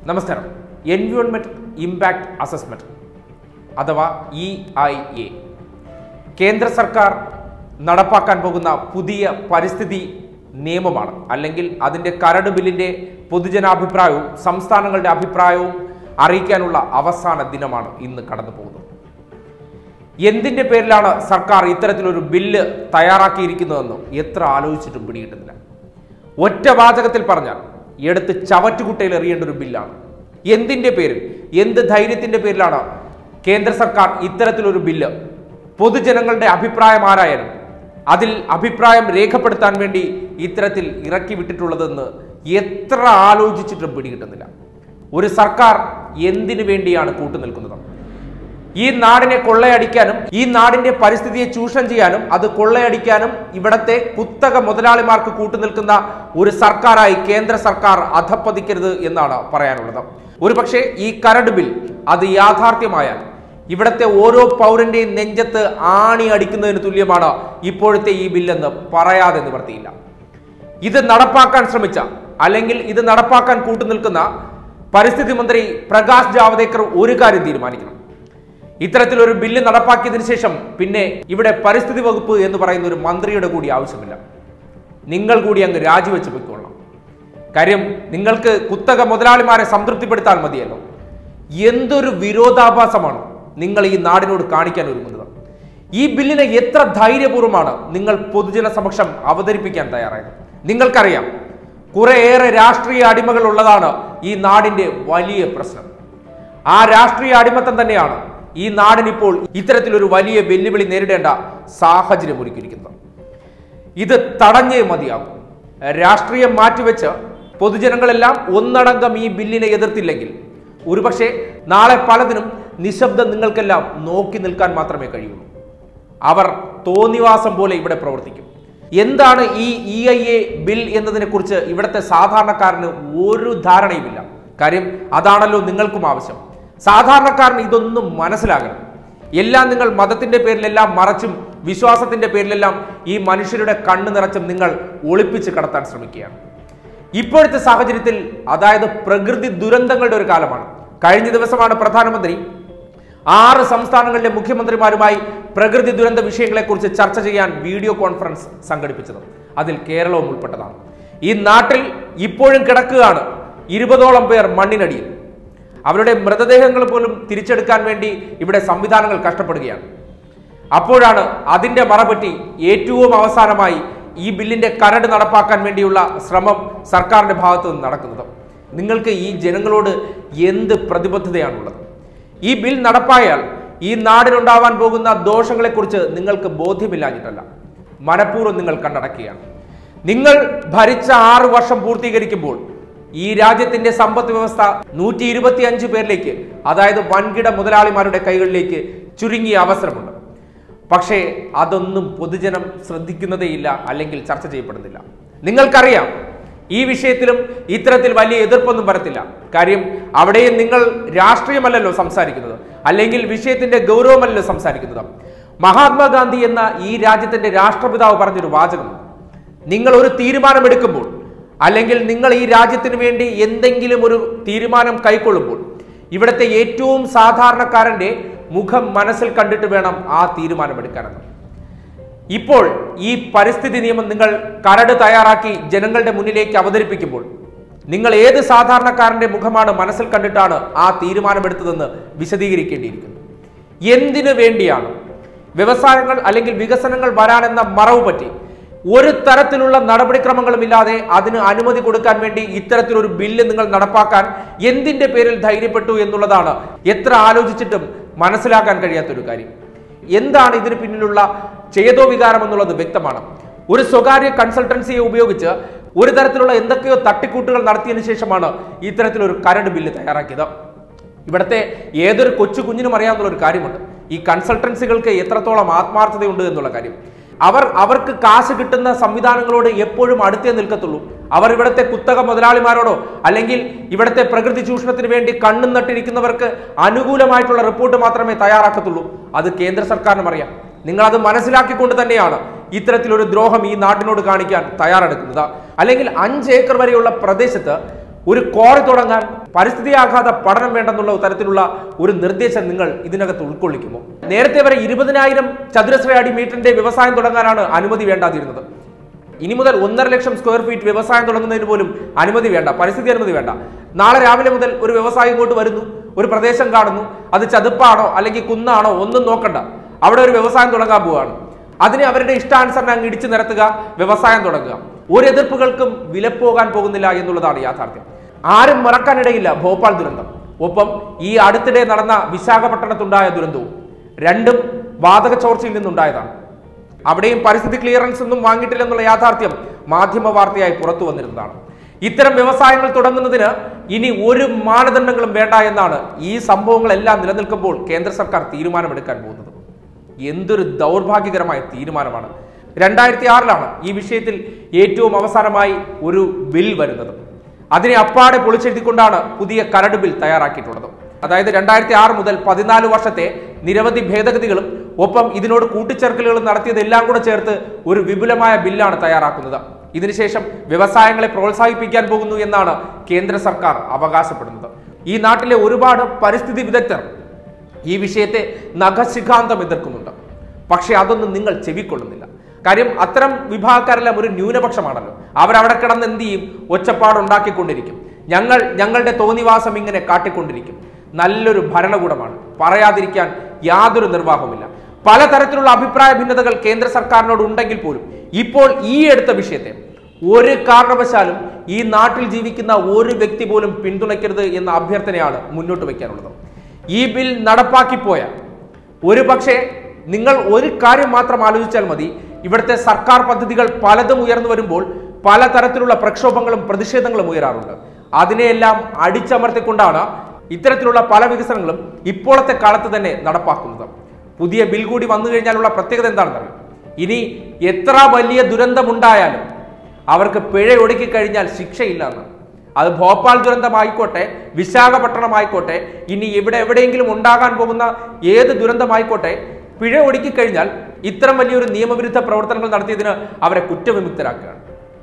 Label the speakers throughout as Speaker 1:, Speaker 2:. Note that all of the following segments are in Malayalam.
Speaker 1: നമസ്കാരം. എൻവയോൺമെന്റ് ഇമ്പാക്ട് അസസ്മെന്റ് അഥവാ EIA കേന്ദ്ര സർക്കാർ നടപ്പാക്കാൻ പോകുന്ന പുതിയ പരിസ്ഥിതി നിയമമാണ്. അല്ലെങ്കിൽ അതിൻ്റെ കരട് ബില്ലിൻ്റെ പൊതുജനാഭിപ്രായവും സംസ്ഥാനങ്ങളുടെ അഭിപ്രായവും അറിയിക്കാനുള്ള അവസാന ദിനമാണ് ഇന്ന് കടന്നു പോകുന്നത്. എന്തിൻ്റെ പേരിലാണ് സർക്കാർ ഇത്തരത്തിലൊരു ബില്ല് തയ്യാറാക്കിയിരിക്കുന്നതെന്ന് എത്ര ആലോചിച്ചിട്ടും പിടികിട്ടുന്നില്ല. ഒറ്റ വാചകത്തിൽ പറഞ്ഞാൽ എടുത്ത് ചവറ്റുകുട്ടയിൽ എറിയേണ്ട ഒരു ബില്ലാണ്. എന്തിൻ്റെ പേരിൽ, എന്ത് ധൈര്യത്തിൻ്റെ പേരിലാണ് കേന്ദ്ര സർക്കാർ ഇത്തരത്തിലൊരു ബില്ല് പൊതുജനങ്ങളുടെ അഭിപ്രായം ആരായാലും അതിൽ അഭിപ്രായം രേഖപ്പെടുത്താൻ വേണ്ടി ഇത്തരത്തിൽ ഇറക്കി വിട്ടിട്ടുള്ളതെന്ന് എത്ര ആലോചിച്ചിട്ടും പിടികിട്ടുന്നില്ല. ഒരു സർക്കാർ എന്തിനു വേണ്ടിയാണ് കൂട്ടുനിൽക്കുന്നത്? ഈ നാടിനെ കൊള്ളയടിക്കാനും ഈ നാടിന്റെ പരിസ്ഥിതിയെ ചൂഷണം ചെയ്യാനും അത് കൊള്ളയടിക്കാനും ഇവിടത്തെ കുത്തക മുതലാളിമാർക്ക് കൂട്ടുനിൽക്കുന്ന ഒരു സർക്കാരായി കേന്ദ്ര സർക്കാർ അധപ്പതിക്കരുത് എന്നാണ് പറയാനുള്ളത്. ഒരുപക്ഷെ ഈ കരട് ബിൽ അത് യാഥാർത്ഥ്യമായാൽ ഇവിടത്തെ ഓരോ പൗരന്റെയും നെഞ്ചത്ത് ആണി അടിക്കുന്നതിന് തുല്യമാണ് ഇപ്പോഴത്തെ ഈ ബില്ലെന്ന് പറയാതെ നിവർത്തിയില്ല. ഇത് നടപ്പാക്കാൻ ശ്രമിച്ച അല്ലെങ്കിൽ ഇത് നടപ്പാക്കാൻ കൂട്ടുനിൽക്കുന്ന പരിസ്ഥിതി മന്ത്രി പ്രകാശ് ജാവദേക്കർ ഒരു കാര്യം തീരുമാനിക്കണം. ഇത്തരത്തിലൊരു ബില്ല് നടപ്പാക്കിയതിനു ശേഷം പിന്നെ ഇവിടെ പരിസ്ഥിതി വകുപ്പ് എന്ന് പറയുന്ന ഒരു മന്ത്രിയുടെ കൂടി ആവശ്യമില്ല. നിങ്ങൾ കൂടി അങ്ങ് രാജിവെച്ച് പോയിക്കൊള്ളണം. കാര്യം നിങ്ങൾക്ക് കുത്തക മുതലാളിമാരെ സംതൃപ്തിപ്പെടുത്താൻ മതിയല്ലോ. എന്തൊരു വിരോധാഭാസമാണ് നിങ്ങൾ ഈ നാടിനോട് കാണിക്കാൻ ഒരുങ്ങുന്നത്. ഈ ബില്ലിനെ എത്ര ധൈര്യപൂർവ്വമാണ് നിങ്ങൾ പൊതുജന സമക്ഷം അവതരിപ്പിക്കാൻ തയ്യാറായത്? നിങ്ങൾക്കറിയാം, കുറേയേറെ രാഷ്ട്രീയ അടിമകൾ ഉള്ളതാണ് ഈ നാടിന്റെ വലിയ പ്രശ്നം. ആ രാഷ്ട്രീയ അടിമത്തം തന്നെയാണ് ഈ നാടിനിപ്പോൾ ഇത്തരത്തിലൊരു വലിയ വെല്ലുവിളി നേരിടേണ്ട സാഹചര്യം ഒരുക്കിയിരിക്കുന്നത്. ഇത് തടഞ്ഞേ മതിയാകും. രാഷ്ട്രീയം മാറ്റിവെച്ച് പൊതുജനങ്ങളെല്ലാം ഒന്നടങ്കം ഈ ബില്ലിനെ എതിർത്തില്ലെങ്കിൽ ഒരുപക്ഷെ നാളെ പലതിനും നിശബ്ദം നിങ്ങൾക്കെല്ലാം നോക്കി നിൽക്കാൻ മാത്രമേ കഴിയുള്ളൂ. അവർ തോന്നിവാസം പോലെ ഇവിടെ പ്രവർത്തിക്കും. എന്താണ് ഈ EIA ബിൽ എന്നതിനെ കുറിച്ച് ഇവിടുത്തെ സാധാരണക്കാരന് ഒരു ധാരണയുമില്ല. കാര്യം അതാണല്ലോ നിങ്ങൾക്കും ആവശ്യം. സാധാരണക്കാരന് ഇതൊന്നും മനസ്സിലാകണം. എല്ലാം നിങ്ങൾ മതത്തിന്റെ പേരിലെല്ലാം മറച്ചും വിശ്വാസത്തിന്റെ പേരിലെല്ലാം ഈ മനുഷ്യരുടെ കണ്ണു നിറച്ചും നിങ്ങൾ ഒളിപ്പിച്ച് കടത്താൻ ശ്രമിക്കുകയാണ്. ഇപ്പോഴത്തെ സാഹചര്യത്തിൽ അതായത് പ്രകൃതി ദുരന്തങ്ങളുടെ ഒരു കാലമാണ്. കഴിഞ്ഞ ദിവസമാണ് പ്രധാനമന്ത്രി 6 സംസ്ഥാനങ്ങളിലെ മുഖ്യമന്ത്രിമാരുമായി പ്രകൃതി ദുരന്ത വിഷയങ്ങളെക്കുറിച്ച് ചർച്ച ചെയ്യാൻ വീഡിയോ കോൺഫറൻസ് സംഘടിപ്പിച്ചത്. അതിൽ കേരളവും ഉൾപ്പെട്ടതാണ്. ഈ നാട്ടിൽ ഇപ്പോഴും കിടക്കുകയാണ് 20ഓളം പേർ മണ്ണിനടിയിൽ. അവരുടെ മൃതദേഹങ്ങൾ പോലും തിരിച്ചെടുക്കാൻ വേണ്ടി ഇവിടെ സംവിധാനങ്ങൾ കഷ്ടപ്പെടുകയാണ്. അപ്പോഴാണ് അതിൻ്റെ മറപറ്റി ഏറ്റവും അവസാനമായി ഈ ബില്ലിന്റെ കരട് നടപ്പാക്കാൻ വേണ്ടിയുള്ള ശ്രമം സർക്കാരിന്റെ ഭാഗത്ത് നിന്ന് നടക്കുന്നത്. നിങ്ങൾക്ക് ഈ ജനങ്ങളോട് എന്ത് പ്രതിബദ്ധതയാണുള്ളത്? ഈ ബിൽ നടപ്പായാൽ ഈ നാടിനുണ്ടാവാൻ പോകുന്ന ദോഷങ്ങളെക്കുറിച്ച് നിങ്ങൾക്ക് ബോധ്യമില്ലാഞ്ഞിട്ടല്ല, മനഃപൂർവ്വം നിങ്ങൾ കണ്ടടക്കുകയാണ്. നിങ്ങൾ ഭരിച്ച 6 വർഷം പൂർത്തീകരിക്കുമ്പോൾ ഈ രാജ്യത്തിന്റെ സമ്പദ് വ്യവസ്ഥ 125 പേരിലേക്ക്, അതായത് വൻകിട മുതലാളിമാരുടെ കൈകളിലേക്ക് ചുരുങ്ങിയ അവസരമുണ്ട്. പക്ഷേ അതൊന്നും പൊതുജനം ശ്രദ്ധിക്കുന്നതേയില്ല, അല്ലെങ്കിൽ ചർച്ച ചെയ്യപ്പെടുന്നില്ല. നിങ്ങൾക്കറിയാം, ഈ വിഷയത്തിലും ഇത്തരത്തിൽ വലിയ എതിർപ്പൊന്നും വരത്തില്ല. കാര്യം അവിടെയും നിങ്ങൾ രാഷ്ട്രീയമല്ലല്ലോ സംസാരിക്കുന്നത്, അല്ലെങ്കിൽ വിഷയത്തിന്റെ ഗൗരവമല്ലല്ലോ സംസാരിക്കുന്നത്. മഹാത്മാഗാന്ധി എന്ന ഈ രാജ്യത്തിന്റെ രാഷ്ട്രപിതാവ് പറഞ്ഞൊരു വാചകം, നിങ്ങൾ ഒരു തീരുമാനമെടുക്കുമ്പോൾ അല്ലെങ്കിൽ നിങ്ങൾ ഈ രാജ്യത്തിന് വേണ്ടി എന്തെങ്കിലും ഒരു തീരുമാനം കൈക്കൊള്ളുമ്പോൾ ഇവിടുത്തെ ഏറ്റവും സാധാരണക്കാരന്റെ മുഖം മനസ്സിൽ കണ്ടിട്ട് വേണം ആ തീരുമാനമെടുക്കാനെന്ന്. ഇപ്പോൾ ഈ പരിസ്ഥിതി നിയമം നിങ്ങൾ കരട് തയ്യാറാക്കി ജനങ്ങളുടെ മുന്നിലേക്ക് അവതരിപ്പിക്കുമ്പോൾ നിങ്ങൾ ഏത് സാധാരണക്കാരന്റെ മുഖമാണ് മനസ്സിൽ കണ്ടിട്ടാണ് ആ തീരുമാനമെടുത്തതെന്ന് വിശദീകരിക്കേണ്ടിയിരിക്കുന്നു. എന്തിനു വേണ്ടിയാണ് വ്യവസായങ്ങൾ അല്ലെങ്കിൽ വികസനങ്ങൾ വരാനെന്ന മറവ് പറ്റി ഒരു തരത്തിലുള്ള നടപടിക്രമങ്ങളും ഇല്ലാതെ അതിന് അനുമതി കൊടുക്കാൻ വേണ്ടി ഇത്തരത്തിലൊരു ബില്ല് നിങ്ങൾ നടപ്പാക്കാൻ എന്തിന്റെ പേരിൽ ധൈര്യപ്പെട്ടു എന്നുള്ളതാണ് എത്ര ആലോചിച്ചിട്ടും മനസ്സിലാക്കാൻ കഴിയാത്തൊരു കാര്യം. എന്താണ് ഇതിന് പിന്നിലുള്ള ചേതോ വികാരം എന്നുള്ളത് വ്യക്തമാണ്. ഒരു സ്വകാര്യ കൺസൾട്ടൻസിയെ ഉപയോഗിച്ച് ഒരു തരത്തിലുള്ള എന്തൊക്കെയോ തട്ടിക്കൂട്ടുകൾ നടത്തിയതിനു ശേഷമാണ് ഇത്തരത്തിലൊരു കരട് ബില്ല് തയ്യാറാക്കിയത്. ഇവിടുത്തെ ഏതൊരു കൊച്ചു കുഞ്ഞിനും അറിയാവുന്ന ഒരു കാര്യമുണ്ട്, ഈ കൺസൾട്ടൻസികൾക്ക് എത്രത്തോളം ആത്മാർത്ഥതയുണ്ട് എന്നുള്ള കാര്യം. അവർക്ക് കാശ് കിട്ടുന്ന സംവിധാനങ്ങളോട് എപ്പോഴും അടുത്തേ നിൽക്കത്തുള്ളൂ. അവർ ഇവിടുത്തെ കുത്തക മുതലാളിമാരോടോ അല്ലെങ്കിൽ ഇവിടുത്തെ പ്രകൃതി ചൂഷണത്തിന് വേണ്ടി കണ്ണും നട്ടിരിക്കുന്നവർക്ക് അനുകൂലമായിട്ടുള്ള റിപ്പോർട്ട് മാത്രമേ തയ്യാറാക്കത്തുള്ളൂ. അത് കേന്ദ്ര സർക്കാരിനും അറിയാം. നിങ്ങളത് മനസ്സിലാക്കിക്കൊണ്ട് തന്നെയാണ് ഇത്തരത്തിലൊരു ദ്രോഹം ഈ നാട്ടിനോട് കാണിക്കാൻ തയ്യാറെടുക്കുന്നത്. അല്ലെങ്കിൽ 5 ഏക്കർ വരെയുള്ള പ്രദേശത്ത് ഒരു ക്വാറി തുടങ്ങാൻ പരിസ്ഥിതി ആഘാത പഠനം വേണ്ടെന്നുള്ള തരത്തിലുള്ള ഒരു നിർദ്ദേശം നിങ്ങൾ ഇതിനകത്ത് ഉൾക്കൊള്ളിക്കുമോ? നേരത്തെ വരെ 20,000 ചതുരശ്ര അടി മീറ്ററിന്റെ വ്യവസായം തുടങ്ങാനാണ് അനുമതി വേണ്ടാതിരുന്നത്. ഇനി മുതൽ 1.5 ലക്ഷം സ്ക്വയർ ഫീറ്റ് വ്യവസായം തുടങ്ങുന്നതിന് പോലും അനുമതി വേണ്ട, പരിസ്ഥിതി അനുമതി വേണ്ട. നാളെ രാവിലെ മുതൽ ഒരു വ്യവസായം ഇങ്ങോട്ട് വരുന്നു, ഒരു പ്രദേശം കാണുന്നു, അത് ചതുപ്പാണോ അല്ലെങ്കിൽ കുന്നാണോ ഒന്നും നോക്കണ്ട, അവിടെ ഒരു വ്യവസായം തുടങ്ങാൻ പോവുകയാണ്. അതിനെ അവരുടെ ഇഷ്ടാനുസരണം അങ്ങ് ഇടിച്ചു നിരത്തുക, വ്യവസായം തുടങ്ങുക. ഒരു എതിർപ്പുകൾക്കും വിലപ്പോകാൻ പോകുന്നില്ല എന്നുള്ളതാണ് യാഥാർത്ഥ്യം. ആരും മറക്കാനിടയില്ല ഭോപ്പാൽ ദുരന്തം, ഒപ്പം ഈ അടുത്തിടെ നടന്ന വിശാഖപട്ടണത്തുണ്ടായ ദുരന്തവും. രണ്ടും വാതക ചോർച്ചയിൽ നിന്നുണ്ടായതാണ്. അവിടെയും പരിസ്ഥിതി ക്ലിയറൻസ് ഒന്നും വാങ്ങിയിട്ടില്ലെന്നുള്ള യാഥാർത്ഥ്യം മാധ്യമ വാർത്തയായി പുറത്തു വന്നിരുന്നതാണ്. ഇത്തരം വ്യവസായങ്ങൾ തുടങ്ങുന്നതിന് ഇനി ഒരു മാനദണ്ഡങ്ങളും വേണ്ട എന്നാണ് ഈ സംഭവങ്ങളെല്ലാം നിലനിൽക്കുമ്പോൾ കേന്ദ്ര സർക്കാർ തീരുമാനമെടുക്കാൻ പോകുന്നത്. എന്തൊരു ദൗർഭാഗ്യകരമായ തീരുമാനമാണ്. 2006 ഈ വിഷയത്തിൽ ഏറ്റവും അവസാനമായി ഒരു ബിൽ വരുന്നത്. അതിനെ അപ്പാടെ പൊളിച്ചെഴുതിക്കൊണ്ടാണ് പുതിയ കരട് ബിൽ തയ്യാറാക്കിയിട്ടുള്ളത്. അതായത് 2006 മുതൽ 14 വർഷത്തെ നിരവധി ഭേദഗതികളും ഒപ്പം ഇതിനോട് കൂട്ടിച്ചേർക്കലുകളും നടത്തിയതെല്ലാം കൂടെ ചേർത്ത് ഒരു വിപുലമായ ബില്ലാണ് തയ്യാറാക്കുന്നത്. ഇതിനുശേഷം വ്യവസായങ്ങളെ പ്രോത്സാഹിപ്പിക്കാൻ പോകുന്നു എന്നാണ് കേന്ദ്ര സർക്കാർ അവകാശപ്പെടുന്നത്. ഈ നാട്ടിലെ ഒരുപാട് പരിസ്ഥിതി വിദഗ്ധർ ഈ വിഷയത്തെ നഖശിഖാന്തം എതിർക്കുന്നുണ്ട്. പക്ഷെ അതൊന്നും നിങ്ങൾ ചെവിക്കൊള്ളുന്നില്ല. കാര്യം അത്തരം വിഭാഗക്കാരെല്ലാം ഒരു ന്യൂനപക്ഷമാണല്ലോ. അവരവിടെ കിടന്ന് എന്ത് ചെയ്യും? ഒച്ചപ്പാടുണ്ടാക്കിക്കൊണ്ടിരിക്കും. ഞങ്ങളുടെ തോന്നിവാസം ഇങ്ങനെ കാട്ടിക്കൊണ്ടിരിക്കും. നല്ലൊരു ഭരണകൂടമാണ്, പറയാതിരിക്കാൻ യാതൊരു നിർവാഹവുമില്ല. പലതരത്തിലുള്ള അഭിപ്രായ ഭിന്നതകൾ കേന്ദ്ര സർക്കാരിനോട് ഉണ്ടെങ്കിൽ പോലും ഇപ്പോൾ ഈ എടുത്ത വിഷയത്തെ ഒരു കാരണവശാലും ഈ നാട്ടിൽ ജീവിക്കുന്ന ഒരു വ്യക്തി പോലും പിന്തുണയ്ക്കരുത് എന്ന അഭ്യർത്ഥനയാണ് മുന്നോട്ട് വയ്ക്കാനുള്ളത്. ഈ ബിൽ നടപ്പാക്കിപ്പോയാൽ ഒരു പക്ഷേ നിങ്ങൾ ഒരു കാര്യം മാത്രം ആലോചിച്ചാൽ മതി. ഇവിടുത്തെ സർക്കാർ പദ്ധതികൾ പലതും ഉയർന്നു വരുമ്പോൾ പലതരത്തിലുള്ള പ്രക്ഷോഭങ്ങളും പ്രതിഷേധങ്ങളും ഉയരാറുണ്ട്. അതിനെയെല്ലാം അടിച്ചമർത്തിക്കൊണ്ടാണ് ഇത്തരത്തിലുള്ള പല വികസനങ്ങളും ഇപ്പോഴത്തെ കാലത്ത് തന്നെ നടപ്പാക്കുന്നത്. പുതിയ ബിൽ കൂടി വന്നു കഴിഞ്ഞാലുള്ള പ്രത്യേകത എന്താണെന്നറിയാം? ഇനി എത്ര വലിയ ദുരന്തമുണ്ടായാലും അവർക്ക് പിഴ ഒടുക്കി കഴിഞ്ഞാൽ ശിക്ഷയില്ല എന്ന്. അത് ഭോപ്പാൽ ദുരന്തമായിക്കോട്ടെ, വിശാഖപട്ടണമായിക്കോട്ടെ, ഇനി എവിടെയെങ്കിലും ഉണ്ടാകാൻ പോകുന്ന ഏത് ദുരന്തമായിക്കോട്ടെ, പിഴ ഒടുക്കി കഴിഞ്ഞാൽ ഇത്തരം വലിയൊരു നിയമവിരുദ്ധ പ്രവർത്തനങ്ങൾ നടത്തിയതിന് അവരെ കുറ്റവിമുക്തരാക്കുകയാണ്.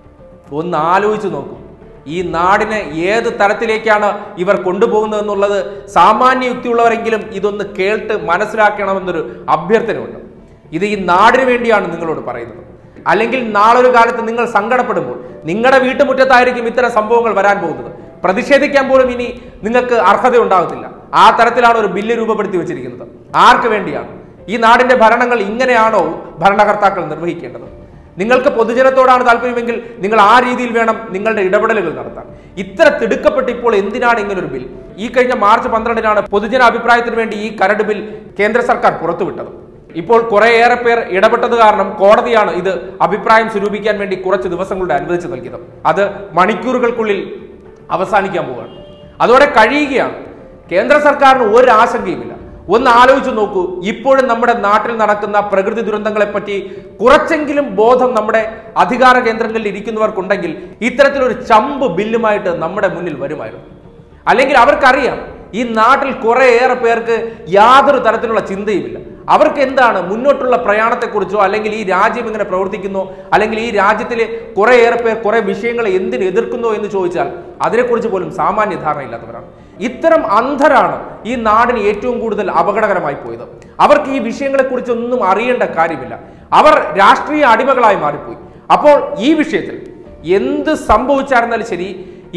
Speaker 1: ഒന്ന് ആലോചിച്ച് നോക്കൂ, ഈ നാടിനെ ഏത് തരത്തിലേക്കാണ് ഇവർ കൊണ്ടുപോകുന്നത് എന്നുള്ളത് സാമാന്യ യുക്തിയുള്ളവരെങ്കിലും ഇതൊന്ന് കേട്ട് മനസ്സിലാക്കണമെന്നൊരു അഭ്യർത്ഥനയുണ്ട്. ഇത് ഈ നാടിന് വേണ്ടിയാണ് നിങ്ങളോട് പറയുന്നത്. അല്ലെങ്കിൽ നാളൊരു കാലത്ത് നിങ്ങൾ സങ്കടപ്പെടുമ്പോൾ നിങ്ങളുടെ വീട്ടുമുറ്റത്തായിരിക്കും ഇത്തരം സംഭവങ്ങൾ വരാൻ പോകുന്നത്. പ്രതിഷേധിക്കാൻ പോലും ഇനി നിങ്ങൾക്ക് അർഹത ഉണ്ടാകത്തില്ല. ആ തരത്തിലാണ് ഒരു ബില്ല് രൂപപ്പെടുത്തി വെച്ചിരിക്കുന്നത്. ആർക്ക് വേണ്ടിയാണ്? ഈ നാടിന്റെ ഭരണങ്ങൾ ഇങ്ങനെയാണോ ഭരണകർത്താക്കൾ നിർവഹിക്കേണ്ടത്? നിങ്ങൾക്ക് പൊതുജനത്തോടാണ് താല്പര്യമെങ്കിൽ നിങ്ങൾ ആ രീതിയിൽ വേണം നിങ്ങളുടെ ഇടപെടലുകൾ നടത്താൻ. ഇത്ര തിടുക്കപ്പെട്ട് ഇപ്പോൾ എന്തിനാണ് ഇങ്ങനൊരു ബിൽ? ഈ കഴിഞ്ഞ മാർച്ച് 12 പൊതുജന അഭിപ്രായത്തിന് വേണ്ടി ഈ കരട് ബിൽ കേന്ദ്ര സർക്കാർ പുറത്തുവിട്ടത്. ഇപ്പോൾ കുറേയേറെ പേർ ഇടപെട്ടത് കാരണം കോടതിയാണ് ഇത് അഭിപ്രായം സ്വരൂപിക്കാൻ വേണ്ടി കുറച്ച് ദിവസങ്ങളുടെ അനുവദിച്ചു നൽകിയത്. അത് മണിക്കൂറുകൾക്കുള്ളിൽ അവസാനിക്കാൻ പോവുകയാണ്. അതോടെ കഴിയുകയാണ്. കേന്ദ്ര സർക്കാരിന് ഒരു ആശങ്കയുമില്ല. ഒന്ന് ആലോചിച്ച് നോക്കൂ, ഇപ്പോഴും നമ്മുടെ നാട്ടിൽ നടക്കുന്ന പ്രകൃതി ദുരന്തങ്ങളെപ്പറ്റി കുറച്ചെങ്കിലും ബോധം നമ്മുടെ അധികാര കേന്ദ്രങ്ങളിൽ ഇരിക്കുന്നവർക്കുണ്ടെങ്കിൽ ഇത്തരത്തിലൊരു ചമ്പ് ബില്ലുമായിട്ട് നമ്മുടെ മുന്നിൽ വരുമായിരുന്നു. അല്ലെങ്കിൽ അവർക്കറിയാം ഈ നാട്ടിൽ കുറേയേറെ പേർക്ക് യാതൊരു തരത്തിലുള്ള ചിന്തയുമില്ല. അവർക്ക് എന്താണ് മുന്നോട്ടുള്ള പ്രയാണത്തെക്കുറിച്ചോ അല്ലെങ്കിൽ ഈ രാജ്യം എങ്ങനെ പ്രവർത്തിക്കുന്നോ അല്ലെങ്കിൽ ഈ രാജ്യത്തിലെ കുറേയേറെ പേർ കുറെ വിഷയങ്ങളെ എന്തിന് എതിർക്കുന്നോ എന്ന് ചോദിച്ചാൽ അതിനെക്കുറിച്ച് പോലും സാമാന്യ ധാരണയില്ലാത്തവരാണ്. ഇത്തരം അന്ധരാണ് ഈ നാടിന് ഏറ്റവും കൂടുതൽ അപകടകരമായി പോയത്. അവർക്ക് ഈ വിഷയങ്ങളെക്കുറിച്ചൊന്നും അറിയേണ്ട കാര്യമില്ല. അവർ രാഷ്ട്രീയ അടിമകളായി മാറിപ്പോയി. അപ്പോൾ ഈ വിഷയത്തിൽ എന്ത് സംഭവിച്ചായിരുന്നാലും ശരി,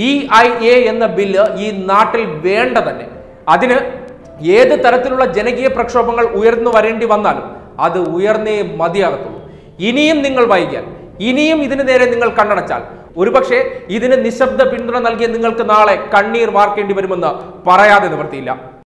Speaker 1: EIA എന്ന ബില്ല് ഈ നാട്ടിൽ വേണ്ട തന്നെ. അതിന് ഏത് തരത്തിലുള്ള ജനകീയ പ്രക്ഷോഭങ്ങൾ ഉയർന്നു വരേണ്ടി വന്നാലും അത് ഉയർന്നേ മതിയാകത്തുള്ളൂ. ഇനിയും നിങ്ങൾ വൈകിയാൽ, ഇനിയും ഇതിനു നേരെ നിങ്ങൾ കണ്ണടച്ചാൽ ഒരുപക്ഷെ ഇതിന് നിശബ്ദ പിന്തുണ നൽകിയ നിങ്ങൾക്ക് നാളെ കണ്ണീർ വാർക്കേണ്ടി വരുമെന്ന് പറയാതെ നിവൃത്തിയില്ല.